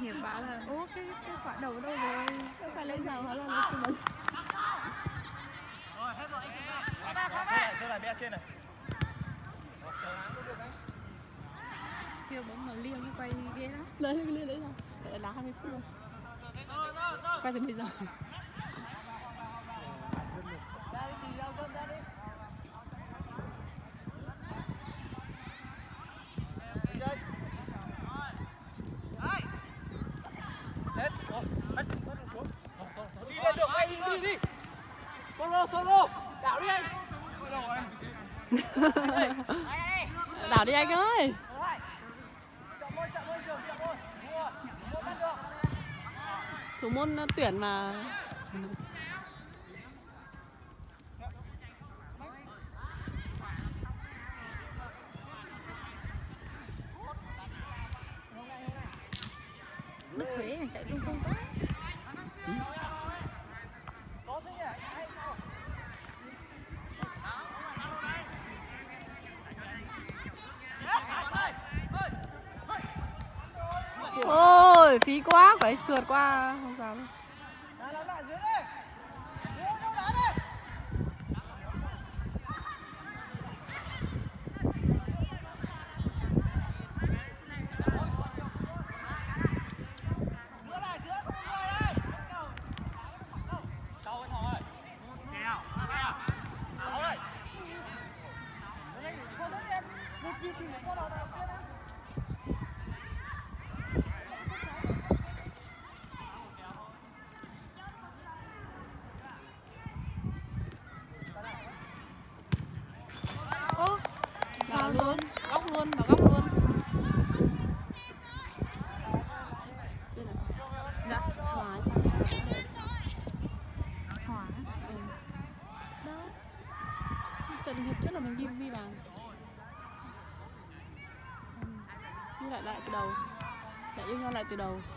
Hiệp bảo là ô cái quả đầu đâu rồi, không phải lên nào hóa là nó chưa bắn. Rồi hết rồi anh xem lại bé trên này. Chưa bấm mà liêng nó quay ghê lắm. Lên đấy rồi. Phải là 20 phút rồi. Quay từ bây giờ. Đi lên được anh, đi. Solo. Đảo đi anh. Đảo đi anh ơi. Thủ môn tuyển mà. Đức Huế chạy lung tung quá. Ôi phí quá, phải sượt qua không sao đâu. Vào luôn, vào góc luôn. Dạ, Hòa Hòa. Đó. Trận hiệp trước là mình ghi bàn. Như lại từ đầu. Lại yêu nhau lại từ đầu.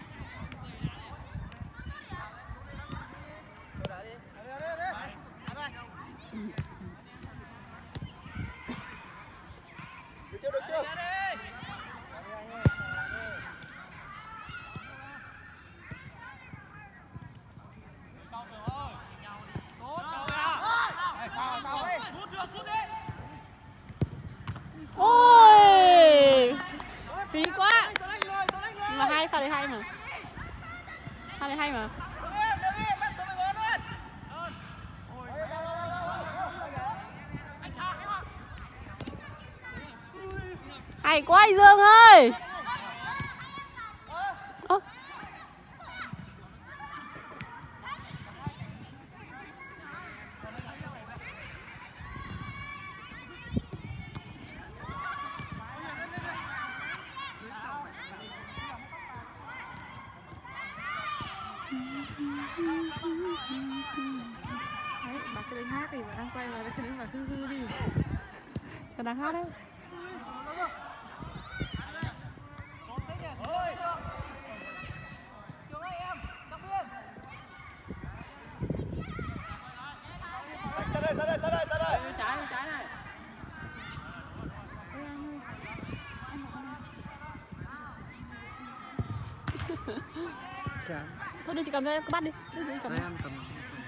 Được chưa? Ôi phí quá. Mà hai pha đấy hay mà. Pha đấy hay mà. Hay quá anh Dương ơi. Đấy, bà cứ đến hát đi, bà đang quay vào đây, cứ đến bà hư đi. Bà đang hát đấy. Ta đây. Trái này. Thôi đưa chị cầm cho em, cứ bắt đi. Đưa chị cầm. Em cầm.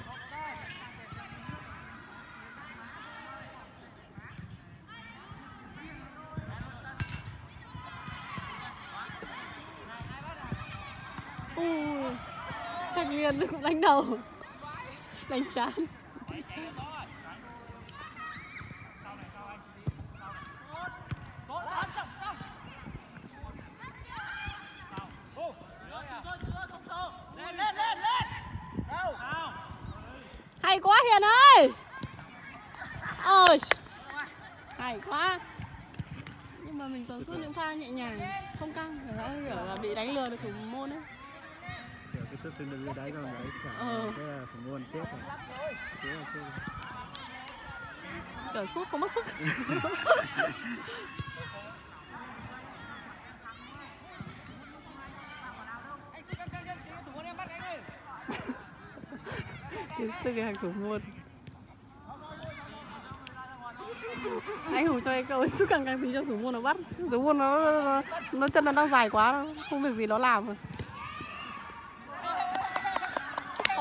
Ui, Thành Nguyên cũng đánh đầu. Đánh chán. Hay quá Hiền ơi. Ôi, hay quá. Nhưng mà mình toàn suốt những pha nhẹ nhàng, không căng, hiểu là bị đánh lừa được thủ môn ấy. Kiểu cái xuất xứng được đáy rồi đấy, cả cái là thủ môn chết rồi. Thế là xui. Kiểu sút không mất sức. Cái sức cái hàng thủ môn. Anh Hùng cho cái câu sức căng tí cho thủ môn nó bắt. Thủ môn nó chân nó đang dài quá, không việc gì nó làm rồi.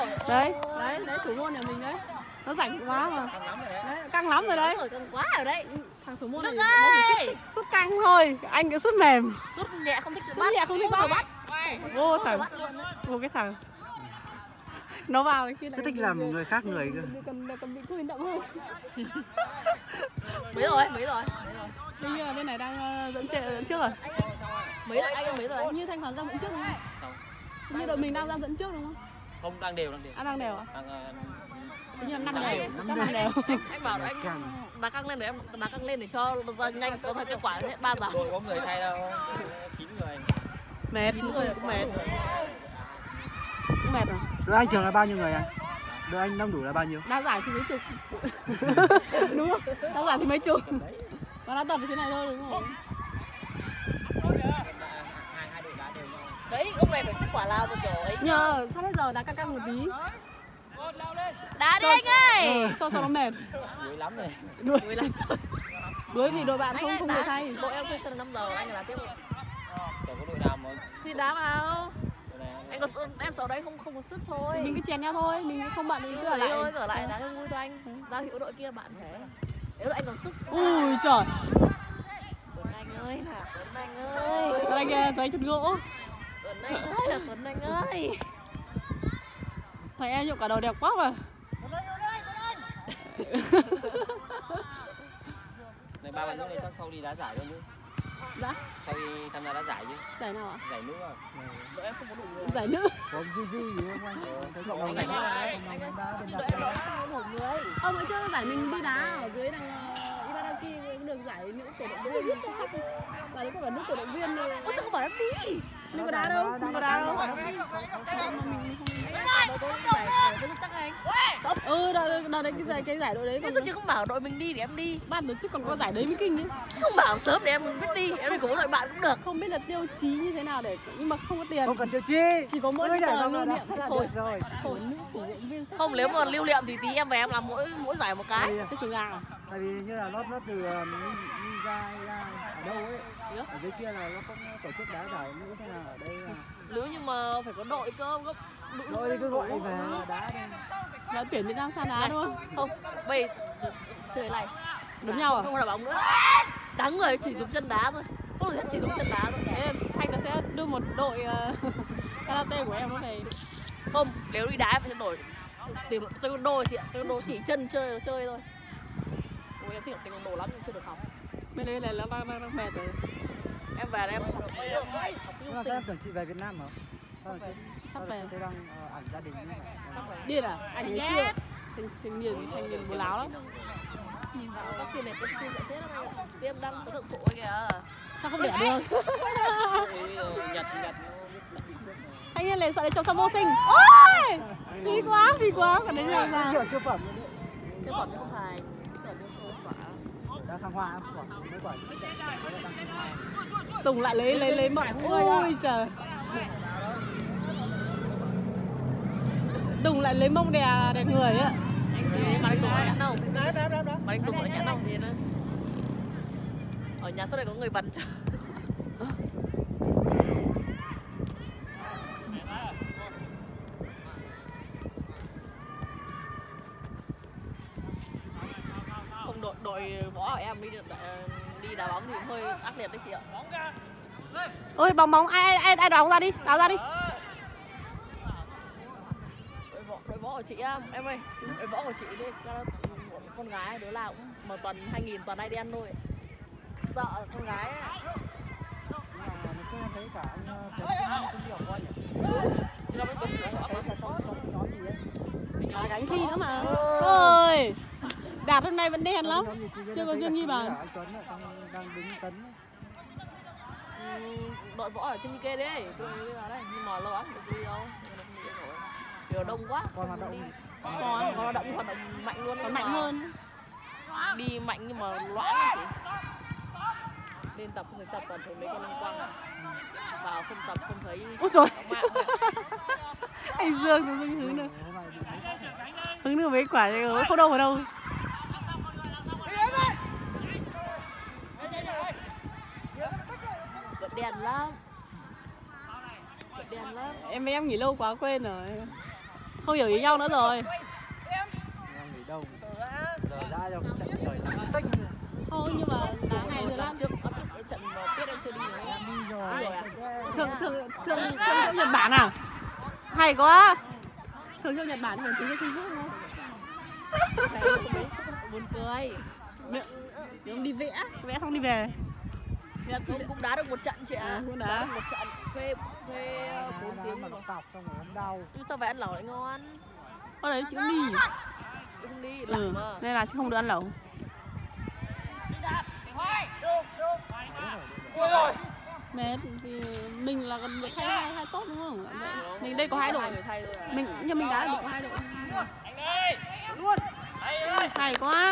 Đấy, thủ môn nhà mình đấy. Nó rảnh quá mà. Đấy, căng lắm rồi đấy. Căng quá rồi đấy. Thằng thủ môn này nó chỉ sút căng thôi, anh cứ sút mềm. Sút nhẹ không thích Sút nhẹ không thích bắt. Vô cái thằng. Nó vào khi cứ thích làm người khác người cơ. Còn bị khuyên động hơn. Mấy rồi. Hình như là bên này đang dẫn trước rồi. Mấy rồi, anh mấy rồi. Như Thanh Hoàn đang dẫn trước đúng không? Như đội mình đang dẫn trước đúng không? Không, đang đều. À, đang đều à? Hình như là 5 đều. Anh bảo anh đá căng lên để em đá căng lên để cho nhanh có kết quả thế 3 giờ. Đội có người thay đâu, 9 người. Mệt. 9 người cũng mệt. Cũng mệt rồi. Đội anh trường là bao nhiêu người anh? Đội anh đông đủ là bao nhiêu? Đang giải thì mấy chục. Đúng không? Đang giải thì mấy chục. Và đã tập như thế này thôi đúng không? Hai đội đá đều nhau. Đấy, ông này phải kết quả nào một kiểu ấy. Nhờ, sao bây giờ đá căng một tí. Đá đi anh ơi. Cho nó mệt. Đuối lắm rồi. Đuối lắm. Đuối vì đội bạn không người thay. Đội em thuê sân 5 giờ anh đá tiếp không? Có đội nào mà Thì đá vào. Anh có em sợ đấy không có sức thôi. Mình cứ chèn nhau thôi, mình không bận thì cứ ở lại. Thôi, ở lại đá cho vui thôi anh. Giao hiệu đội kia bạn thế. Nếu anh còn sức. Ui trời. Tuấn Anh ơi nào, Tuấn Anh ơi. Anh kìa, thấy chân gỗ. Tuấn Anh ơi là Tuấn Anh ơi. Thấy em nhuộm cả đầu đẹp quá mà. này 3 bạn nữa này chắc sau đi đá giải luôn chứ. Dạ. Sau đi tham gia đá giải chứ. Giải nào ạ? Giải nữ à? Đội em không có đủ người. Giải nữ. Có gì gì không anh? Thấy cậu Anh đánh ơi. đá bên Đội em không có đủ người. Bữa trước giải mình đi đá ở dưới đằng Ibaraki cũng được giải nữ cổ động viên xuất sắc. Giải đấy có cả nữ cổ động viên rồi. Ôi sao không bảo em đi? Mình có đá đâu, mình có đá đâu. Đội tôi giải tôi sắc anh. Đợt đấy cái giải đội đấy Thế sao chị không bảo đội mình đi để em đi? ban tổ chức còn có giải đấy mới kinh ấy. Không bảo sớm để em biết đi, em đi cùng đội bạn cũng được. Không biết là tiêu chí như thế nào để nhưng mà không có tiền. không cần tiêu chi. Chỉ có mỗi cái cái tờ giải lưu niệm thôi rồi. của nữ cổ động viên. Không, nếu mà lưu niệm thì tí em về em làm mỗi giải một cái. Thế trường gà à? Tại vì như là nó từ mình ra ở đâu ấy. Ở dưới kia là nó không tổ chức đá giải nữ thế nào ở đây là Nếu như mà phải có đội cơ gấp. đội đi cứ gọi về đá đi. Là tuyển Việt Nam sang đá đúng không? Không, bây trời này Đúng nhau à? không là bóng nữa. Đá người chỉ dùng chân đá thôi. Không được chỉ dùng chân đá thôi. Thế Thanh nó sẽ đưa một đội karate của em nó về. Không, nếu đi đá em phải đổi tìm taekwondo chị ạ. Taekwondo chỉ chân chơi thôi. Ôi em thích học taekwondo lắm nhưng chưa được học. Bên đấy là nó đang mệt rồi. Em về đây em học cái Nhưng mà sao em tưởng chị về Việt Nam hả? Sao Sắp về. chị đang ảnh gia đình như vậy? Điên à? Anh ngày xưa thành niên bố láo lắm. nhìn vào cái kia này cái kia sẽ thế lắm anh ạ. Tiêm đăng có thượng phụ kìa. Sao không đẻ được? Nhật Anh nhiên lấy sợ để chồng xong vô sinh. Ôi! Phí quá, còn đấy là sao? Kiểu siêu phẩm Siêu phẩm chứ không phải. Siêu phẩm chứ không phải. đã thăng hoa mấy quả. Tùng lại lấy mộng. Ôi trời. Tùng lại lấy mông đè người á. Anh chị mà anh Tùng nó nhắn đâu? Mà anh Tùng nó nhắn đâu gì nữa? Ở nhà sau này có người bắn chứ. Không đội võ của em đi đá bóng thì cũng hơi ác liệt đấy chị ạ. Ôi bóng ai đá ra đi, đá ra đi. Đội võ của chị em ơi, đội võ của chị đi, con gái đứa nào cũng mà tuần 2000 toàn ai đi ăn thôi. Sợ con gái ấy. Chứ em thấy cả anh cũng hiểu qua nhỉ. Nhưng mà mới tuần Nó gì ấy. Là đánh thi nữa mà. Ôi. Đạt hôm nay vẫn đen lắm. Chưa có Dương Nhi bàn. Anh Tuấn đang đứng tấn. Đội võ ở trên Nike đấy, tôi đi vào đây, nhưng mà lâu lắm được đi đâu. Điều đông quá. Còn hoạt động. Còn hoạt động mạnh luôn. Còn mạnh hơn. Đi mạnh nhưng mà loãng chị. Lên tập không thấy tập toàn thấy mấy con lăng quăng. Vào không tập không thấy. Ôi trời. Anh Dương thì hứng nữa. Hứng được mấy quả này không đâu vào đâu. Đội đèn lắm. Đội đèn lắm. Em nghỉ lâu quá quên rồi. Không hiểu ý nhau nữa rồi. Em nghỉ đâu. Giờ ra cho trận trời nắng tinh. Thôi nhưng mà đá này rồi lắm. Trước cái trận mà biết em chưa đi rồi. Em đi rồi. Thương Nhật Bản à? Hay quá. Thương Nhật Bản còn tiếng Trung Quốc không? Buồn cười. Ông đi vẽ xong đi về. Cũng đá được một trận chị ạ. Cũng đá một trận thuê 4 tiếng mà rồi. cọc xong rồi em đau. Nhưng sao phải ăn lẩu lại ngon? Ở đấy chứ đi. Không đi, lạnh mà. Nên là chứ không được ăn lẩu. Mệt vì mình là còn được hai tốt đúng không? Mình đây có 2 đội. Nhưng mình đá được có 2 đội. Hay quá.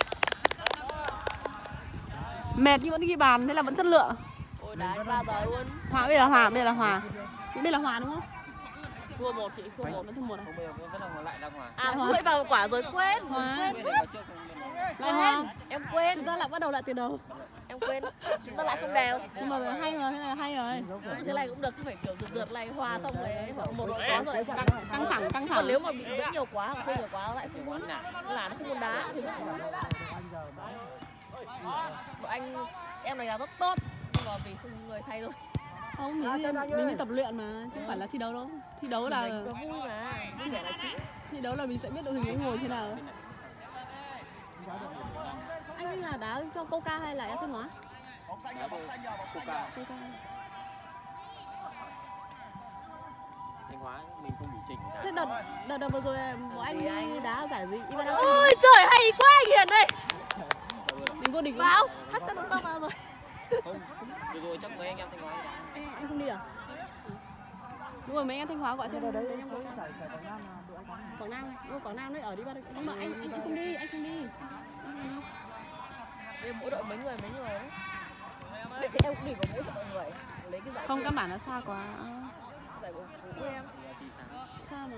Mệt nhưng vẫn ghi bàn, thế là vẫn chất lượng. Ôi đá 3 giờ luôn. Hòa bây giờ là hòa. Đây là hòa đúng không? Thua 1 chị, thua 1. Vẫn thua 1 à? Không bây giờ vẫn là lại đang hòa. À quên vào quả rồi quên. Hòa. Lại hòa. Em quên. Chúng ta lại bắt đầu lại từ đầu. Em quên. Chúng ta lại không đều. Nhưng mà hay mà, thế này là hay rồi. Thế này cũng được, cứ phải kiểu rượt này hòa xong rồi một đội có rồi lại Căng thẳng. Chứ còn nếu mà bị dẫn nhiều quá hoặc nhiều quá lại không muốn là nó không muốn đá thì mất. Bọn anh em này là rất tốt nhưng mà vì không người thay thôi. Không, mình đi tập luyện mà, chứ không phải là thi đấu đâu. Thi đấu là vui mà, vui vẻ là chính. Thi đấu là mình sẽ biết đội hình nó ngồi thế nào. Anh là đá cho Coca hay là Thanh Hóa? Coca. Thanh Hóa mình không đủ trình. Thế đợt vừa rồi bọn anh đi đá giải gì? Ôi trời hay quá anh Hiền đây. Mình vô địch vào, hát cho nó xong vào rồi. Không, vừa rồi chắc mấy anh em Thanh Hóa. Anh không đi à? Đúng rồi, mấy anh em Thanh Hóa gọi thêm đấy em em giải Quảng Nam là đội anh Quảng Nam, Quảng Nam đấy ở đi ba. Nhưng mà anh không đi, anh không đi. Đây mỗi đội mấy người đấy. Thế em cũng đi có mỗi đội người. Lấy cái giải. Không, căn bản là xa quá. Giải của em. Xa mà.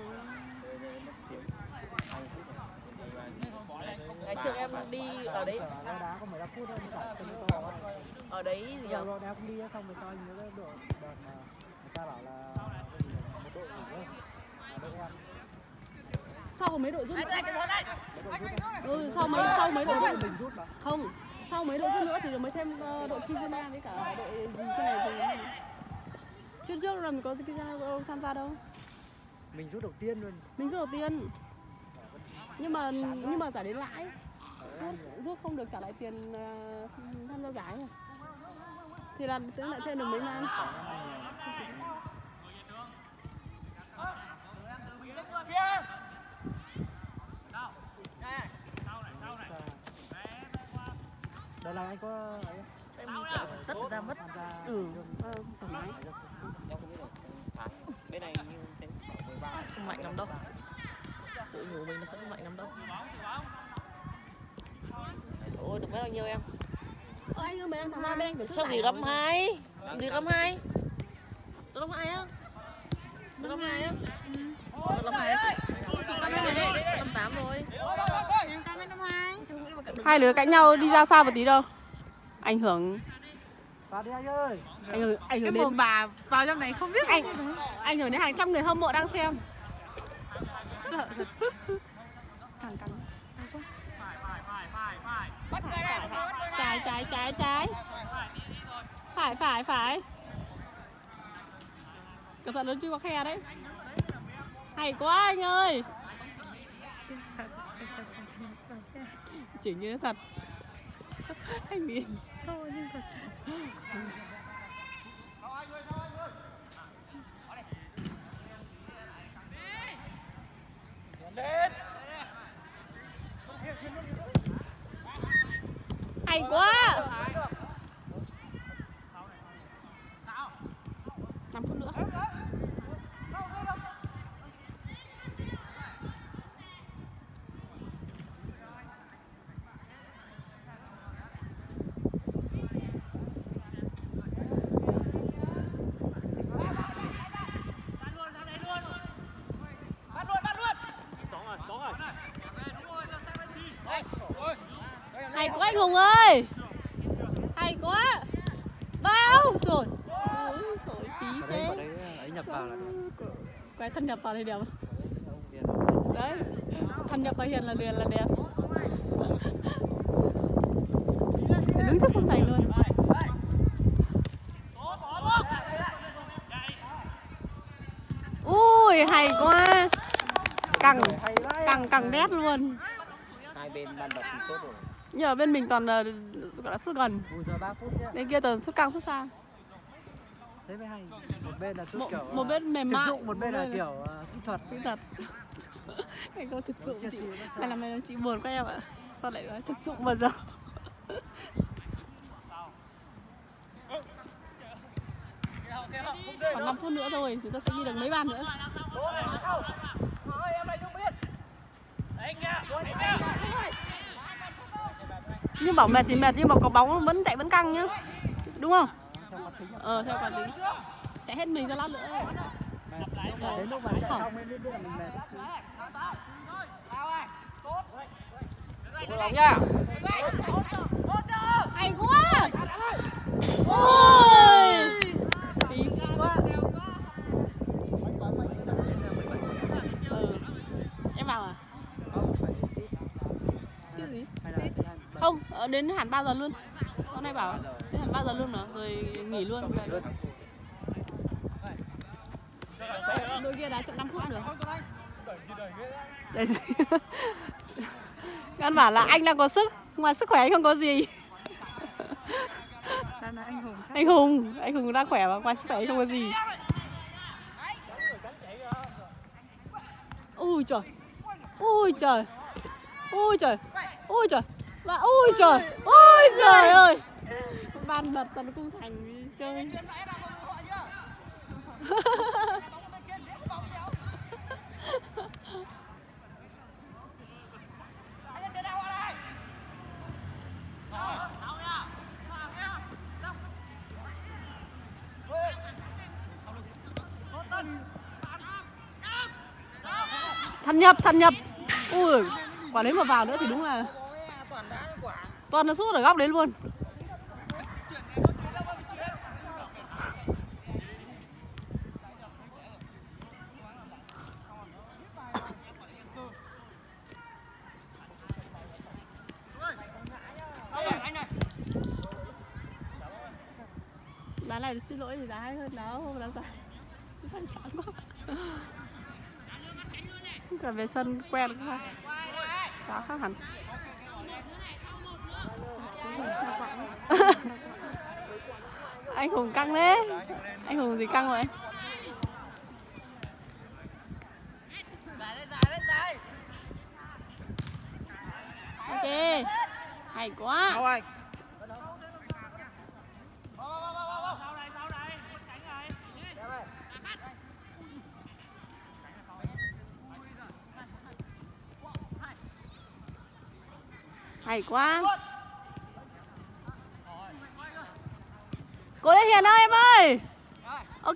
Ngày trước em đi ở đấy. Đá có 15 phút thôi, cả sân to. Ở đấy gì nhỉ? Rồi đá không đi xong rồi sau anh nhớ đội đợt mà người ta bảo là một đội nghỉ thôi. Đội em. Sau có mấy đội rút nữa. Sau mấy đội rút. Mình rút mà. Không, sau mấy đội rút nữa thì mới thêm đội Kizuna với cả đội gì trên này thì trước là mình có Kizuna tham gia đâu. Mình rút đầu tiên luôn. Mình rút đầu tiên. Nhưng mà giải đến lãi. Rút không được trả lại tiền tham gia giải rồi. Thì là tính lại thêm được mấy man. Đợt này anh có Em đi cả tất ra mất. Thoải mái. Em không biết được. Bên này như thế khoảng 13. Không mạnh lắm đâu. Tự nhủ mình nó sẽ không mạnh lắm đâu. Ôi được mấy bao nhiêu em? Anh ơi mấy em tháng 3 bên anh phải Sao gì năm 2? Gì năm 2? Tôi năm 2 á. Tôi năm 2 á. Năm 2 á. Chị con năm 2, năm 8 rồi. Em con năm 2. Hai đứa cãi nhau đi ra xa một tí đâu. Ảnh hưởng. vào đi anh ơi. Ảnh hưởng Cái mồm đến bà vào trong này không biết ảnh hưởng đến hàng trăm người hâm mộ đang xem. sợ. Căng căng. Trái. Phải. Cẩn thận nó chưa có khe đấy. Hay quá anh ơi. Chỉ như thật. Anh nhìn. Thôi nhưng thật. Hay quá. 5 phút nữa. Hay quá anh Hùng ơi. Hay quá. Bao rồi. Phí thế. Ấy nhập vào là được. Quay thân nhập vào đây đều. Đấy, thâm nhập và Hiền là liền là đẹp. Để đứng trước khung thành luôn. Ui, hay quá. Cẳng đét luôn. Hai bên ban đập thì tốt rồi. Nhưng ở bên mình toàn là gọi là sút gần. 1 giờ 3 phút chứ. Bên kia toàn sút căng sút xa. Thế mới hay. Một bên là sút kiểu một bên mềm thực mại, dụng, một bên là kiểu kỹ thuật. kỹ thuật. Anh có thực dụng chị. Này làm này chị buồn quá em ạ. Sao lại nói thực dụng bao giờ? Còn 5 phút nữa thôi, chúng ta sẽ ghi được mấy bàn nữa. Nhưng bảo mệt thì mệt, nhưng mà có bóng vẫn chạy vẫn căng nhá. Đúng không? Theo quán tính. Chạy hết mình ra lát nữa. Đến lúc mà chạy xong mới biết là mình mệt. Bóng nha. Hay quá. Ôi. Tí quá. Em vào à? Cái gì? Không, đến hẳn 3 giờ luôn. Hôm nay bảo đến hẳn 3 giờ luôn mà, rồi nghỉ luôn. Đội kia đá chậm 5 phút nữa. Để gì? Căn bản là anh đang có sức, ngoài sức khỏe anh không có gì. Anh Hùng đang khỏe mà ngoài sức khỏe anh không có gì. Ui trời. Ui trời. Ui trời. Ui trời. Và ui trời. Ui trời ơi. Ban bật toàn cung thành đi chơi. Thân nhập. Ui, quả đấy mà vào nữa thì đúng là toàn nó sút ở góc đấy luôn. Đá này xin lỗi thì đá hay hơn đá hôm đá dài. Chán quá. Cả về sân quen quá. Đó khác hẳn. Anh Hùng căng đấy. Anh Hùng gì căng vậy? Ok. Hay quá. Hay quá. Cố lên Hiền ơi em ơi. Ok.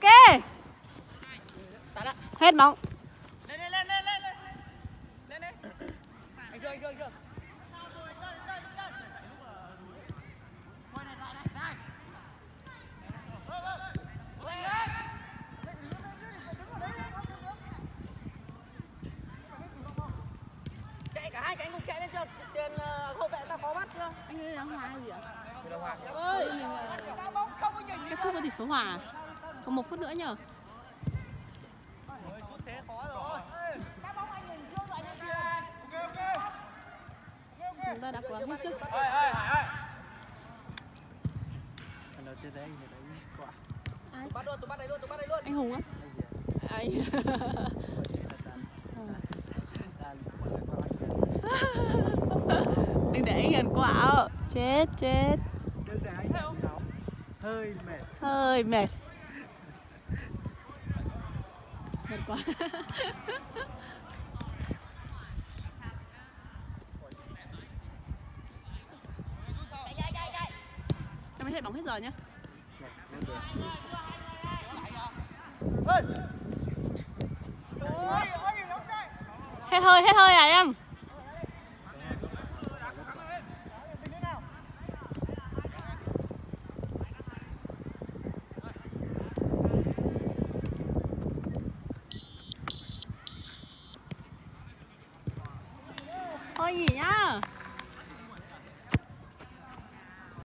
Hết bóng. Lên. Anh Dương. Chạy cả hai cái anh cùng chạy lên cho tiền hậu vệ ta khó bắt chưa? Anh ơi đang hòa hay gì ạ? Ơi, kết thúc với tỷ số hòa. Còn 1 phút nữa nhờ. Thế khó rồi. Chúng ta đã cố gắng hết sức. Lần đầu tiên thấy anh đấy quả. Ai? Tụi bắt đây luôn. Anh Hùng á? Ai? Đừng để anh Hiền quả. Chết. Đừng để anh nóng. Hơi mệt. Mệt quá. Cho mình hết bóng hết giờ nhé. Hết hơi à em? thôi nghỉ nhá.